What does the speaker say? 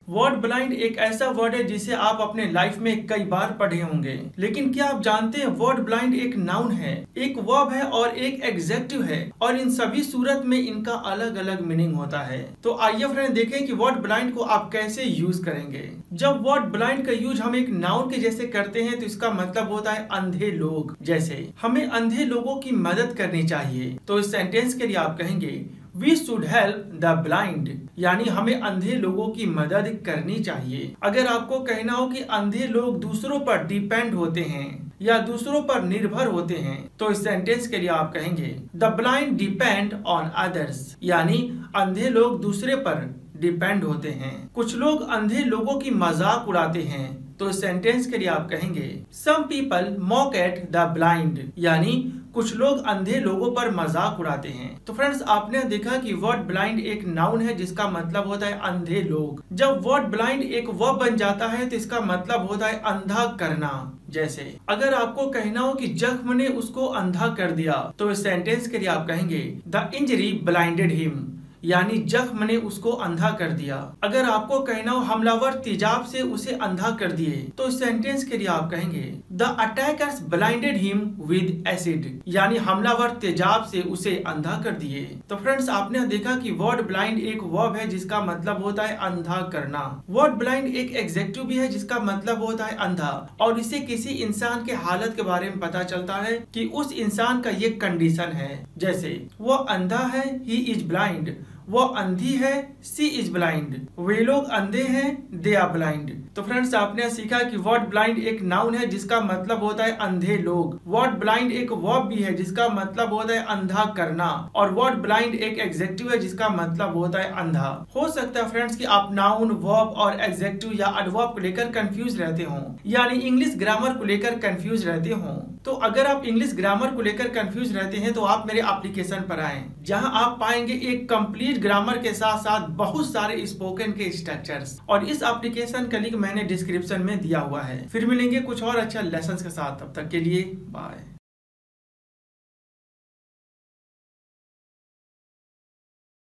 Word blind एक ऐसा word है जिसे आप अपने लाइफ में कई बार पढ़े होंगे, लेकिन क्या आप जानते हैं वर्ड ब्लाइंड एक नाउन है, एक वर्ब है और एक एडजेक्टिव है और इन सभी सूरत में इनका अलग अलग मीनिंग होता है। तो आइए फ्रेंड देखें कि वर्ड ब्लाइंड को आप कैसे यूज करेंगे। जब वर्ड ब्लाइंड का यूज हम एक नाउन के जैसे करते हैं तो इसका मतलब होता है अंधे लोग। जैसे हमें अंधे लोगों की मदद करनी चाहिए, तो इस सेंटेंस के लिए आप कहेंगे We should help the blind, यानी हमें अंधे लोगों की मदद करनी चाहिए। अगर आपको कहना हो कि अंधे लोग दूसरों पर डिपेंड होते हैं या दूसरों पर निर्भर होते हैं, तो इस सेंटेंस के लिए आप कहेंगे The blind depend on others, यानी अंधे लोग दूसरे पर डिपेंड होते हैं। कुछ लोग अंधे लोगों की मजाक उड़ाते हैं, तो इस सेंटेंस के लिए आप कहेंगे Some people mock at the blind, यानी कुछ लोग अंधे लोगों पर मजाक उड़ाते हैं। तो फ्रेंड्स आपने देखा कि वर्ड ब्लाइंड एक नाउन है जिसका मतलब होता है अंधे लोग। जब वर्ड ब्लाइंड एक वर्ब बन जाता है तो इसका मतलब होता है अंधा करना। जैसे अगर आपको कहना हो कि जख्म ने उसको अंधा कर दिया, तो इस सेंटेंस के लिए आप कहेंगे द इंजरी ब्लाइंडेड हिम, यानी जख्म ने उसको अंधा कर दिया। अगर आपको कहना हो हमलावर तेजाब से उसे अंधा कर दिए, तो इस सेंटेंस के लिए आप कहेंगे the attackers blinded him with acid, यानी हमलावर तेजाब से उसे अंधा कर दिए। तो फ्रेंड्स आपने देखा कि वर्ड ब्लाइंड एक वर्ब है जिसका मतलब होता है अंधा करना। वर्ड ब्लाइंड एक एडजेक्टिव भी है जिसका मतलब होता है अंधा, और इसे किसी इंसान के हालत के बारे में पता चलता है कि उस इंसान का ये कंडीशन है। जैसे वो अंधा है, ही इज ब्लाइंड, वो अंधी है, सी इज ब्लाइंड, वे लोग अंधे हैं, दे आर ब्लाइंड। तो फ्रेंड्स आपने सीखा कि वर्ड ब्लाइंड एक नाउन है जिसका मतलब होता है अंधे लोग। वर्ड ब्लाइंड एक वर्ब भी है जिसका मतलब होता है अंधा करना, और वर्ड ब्लाइंड एक एडजेक्टिव है जिसका मतलब होता है अंधा। हो सकता है फ्रेंड्स कि आप नाउन, वर्ब और एडजेक्टिव या एडवर्ब को लेकर कंफ्यूज रहते हो, यानी इंग्लिश ग्रामर को लेकर कंफ्यूज रहते हो। तो अगर आप इंग्लिश ग्रामर को लेकर कंफ्यूज रहते हैं तो आप मेरे एप्लीकेशन पर आएं, जहां आप पाएंगे एक कंप्लीट ग्रामर के साथ साथ बहुत सारे स्पोकन के स्ट्रक्चर्स, और इस एप्लीकेशन का लिंक मैंने डिस्क्रिप्शन में दिया हुआ है। फिर मिलेंगे कुछ और अच्छा लेसन्स के साथ, तब तक के लिए बाय।